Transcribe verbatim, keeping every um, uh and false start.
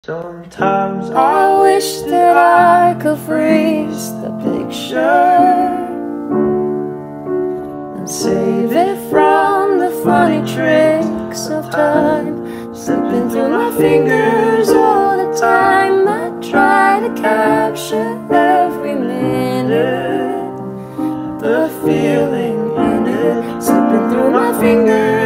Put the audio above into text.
Sometimes I wish that I could freeze the picture and save it from the funny tricks of time slipping through my fingers all the time. I try to capture every minute, the feeling in it slipping through my fingers.